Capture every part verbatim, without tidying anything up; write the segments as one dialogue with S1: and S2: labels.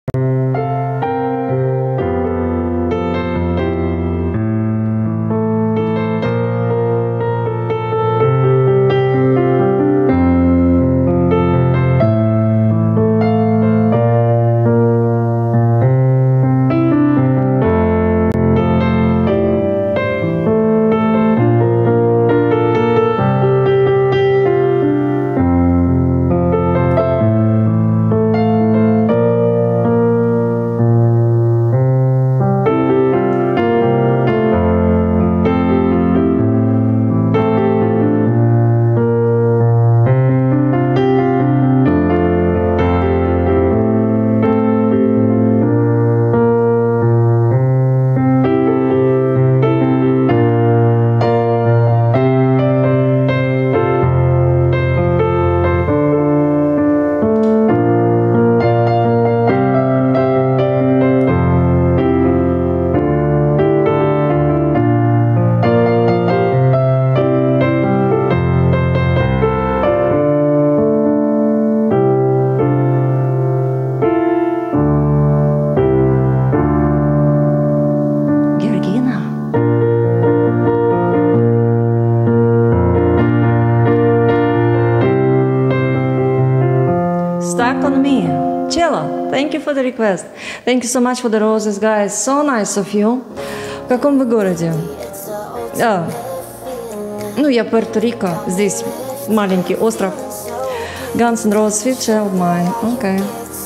S1: Stuck on me. Cello, thank you for the request. Thank you so much for the roses, guys. So nice of you. В каком вы городе? А, ну, я Пуэрто-Рико. Здесь маленький остров. Guns N' Roses, Sweet Child Mine. Okay.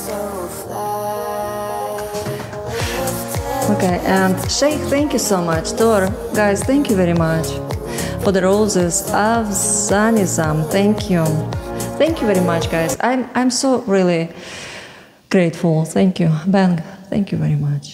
S1: Okay, and Sheikh, thank you so much. Tor, guys, thank you very much for the roses. Avzanizam, thank you. Thank you very much, guys. I'm, I'm so really grateful. Thank you. Bang, thank you very much.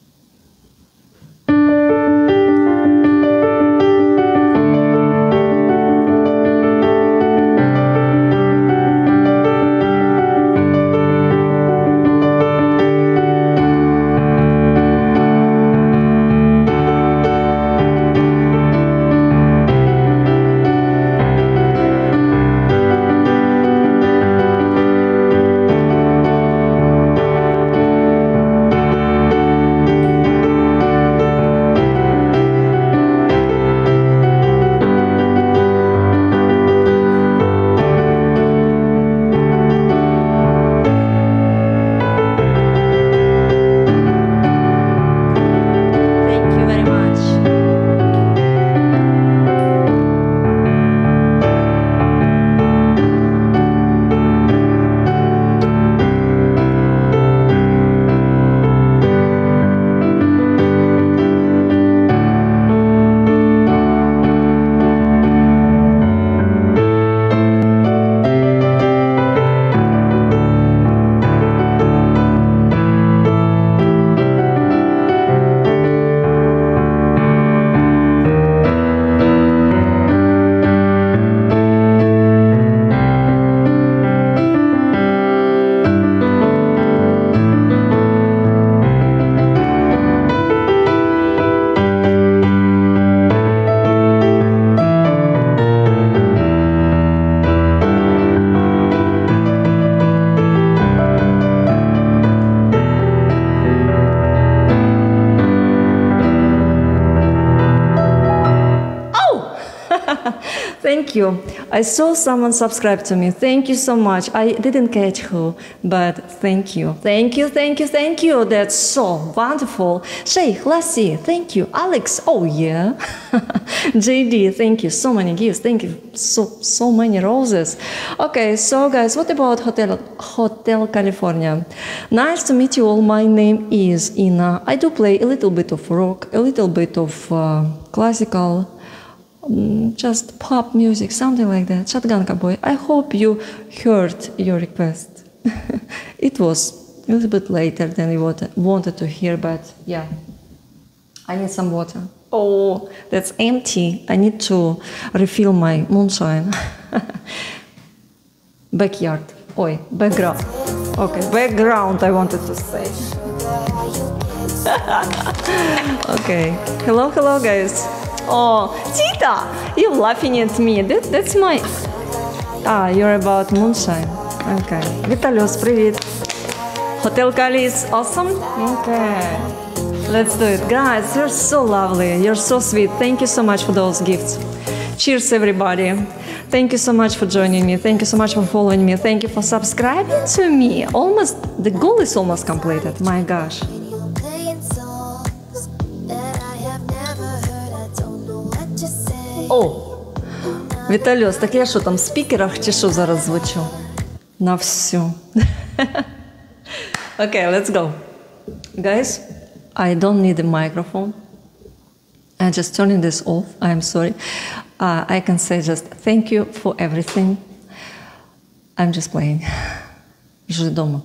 S1: Thank you. I saw someone subscribe to me. Thank you so much. I didn't catch who, but thank you. Thank you, thank you, thank you. That's so wonderful. Sheikh, Lassie, thank you. Alex, oh yeah. J D, thank you. So many gifts. Thank you. So, so many roses. Okay, so guys, what about Hotel, Hotel California? Nice to meet you all. My name is Ina. I do play a little bit of rock, a little bit of uh, classical, just pop music, something like that. Shotgun Cowboy. I hope you heard your request. It was a little bit later than you wanted to hear, but yeah. I need some water. Oh, that's empty. I need to refill my moonshine. Backyard. Oi, background. Okay, background I wanted to say. Okay. Hello, hello guys. Oh, Tita! You're laughing at me. That, that's my... Ah, you're about moonshine. Okay. Vitalios, привет. Hotel Cali is awesome? Okay. Let's do it. Guys, you're so lovely. You're so sweet. Thank you so much for those gifts. Cheers, everybody. Thank you so much for joining me. Thank you so much for following me. Thank you for subscribing to me. Almost, the goal is almost completed. My gosh. О, Віталіос, так я що там, в спікерах чи що зараз звучу? На всю. Okay, let's go. Guys, I don't need a microphone. I'm just turning this off. I'm sorry. Uh, I can say just thank you for everything. I'm just playing. Вже дома.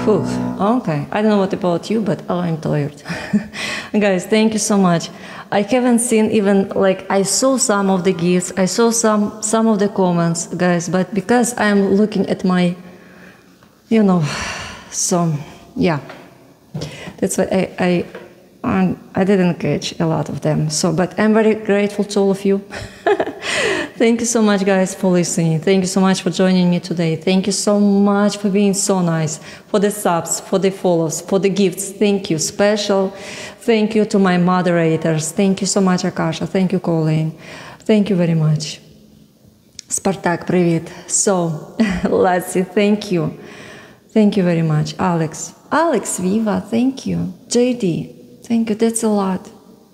S1: Whew. Okay, I don't know what about you, but oh, I'm tired. Guys, thank you so much. I haven't seen even, like, I saw some of the gifts, I saw some some of the comments, guys, but because I'm looking at my, you know, so, yeah. That's why I, I, um, I didn't catch a lot of them. So, but I'm very grateful to all of you. Thank you so much, guys, for listening. Thank you so much for joining me today. Thank you so much for being so nice, for the subs, for the follows, for the gifts. Thank you. Special thank you to my moderators. Thank you so much, Akasha. Thank you, Colleen. Thank you very much. Spartak, привет. So, let's see. Thank you. Thank you very much. Alex. Alex, Viva, thank you. J D, thank you. That's a lot.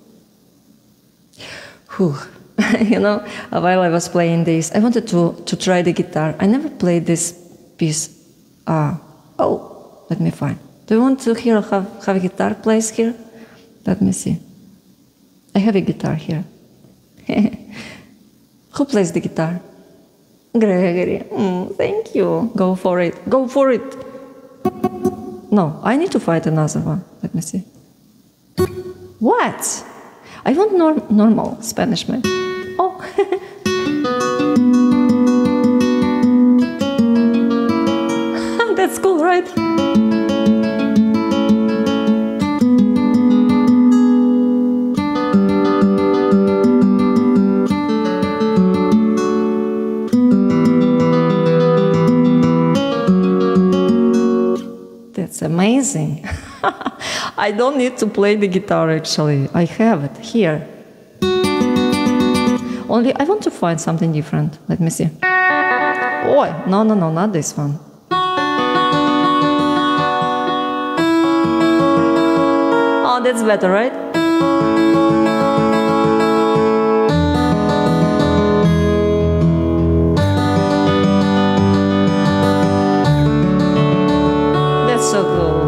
S1: Whew. You know, while I was playing this, I wanted to, to try the guitar. I never played this piece. Uh, oh, let me find. Do you want to hear how, how a guitar plays here? Let me see. I have a guitar here. Who plays the guitar? Gregory. Mm, thank you. Go for it. Go for it. No, I need to find another one. Let me see. What? I want norm normal Spanish man. Oh. That's cool, right? That's amazing. I don't need to play the guitar actually. I have it here. Only I want to find something different. Let me see. Oh, no, no, no, not this one. Oh, that's better, right? That's so cool.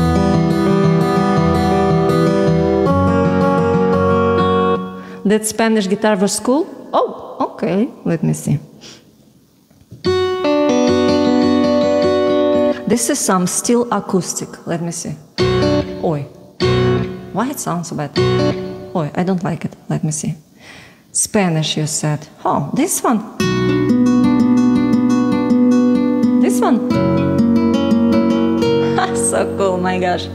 S1: That Spanish guitar was cool? Oh, okay. Let me see. This is some steel acoustic. Let me see. Oi. Why it sounds so bad? Oi, I don't like it. Let me see. Spanish, you said. Oh, this one. This one. So cool, my gosh.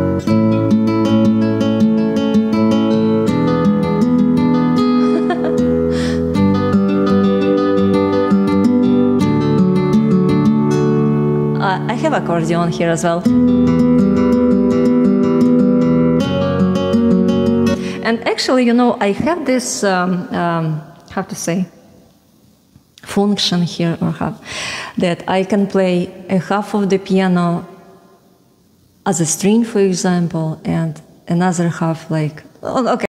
S1: I have accordion here as well. And actually, you know, I have this, um, um, how to say, function here, or have, that I can play a half of the piano as a string, for example, and another half like, oh, okay.